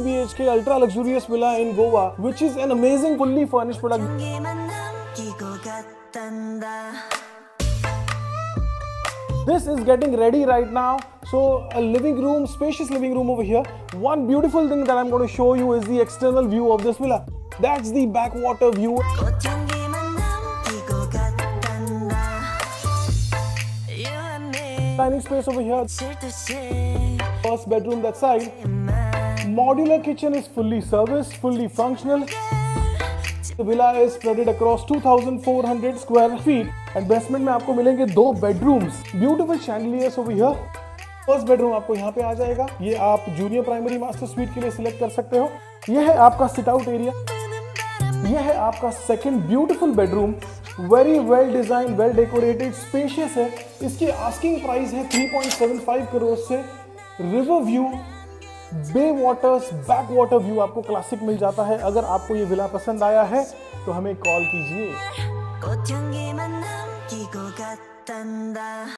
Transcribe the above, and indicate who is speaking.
Speaker 1: BHK ultra luxurious villa in Goa, which is an amazing fully furnished product. This is getting ready right now. So a living room, spacious living room over here. One beautiful thing that I'm going to show you is the external view of this villa. That's the backwater view. Dining space over here. First bedroom that side. Modular kitchen is fully serviced, fully functional. The villa is spread across 2,400 square feet. And basement में आपको मिलेंगे 2 bedrooms. Beautiful chandeliers over here. First bedroom आपको यहाँ पे आ जाएगा. ये आप junior primary master suite के लिए select कर सकते हो. यह है आपका sit out area. यह है आपका second beautiful bedroom. Very well designed, well decorated, spacious है. इसकी asking price है 3.75 करोड़ से. River view, bay waters, back water view आपको क्लासिक मिल जाता है. अगर आपको ये विला पसंद आया है तो हमें कॉल कीजिए.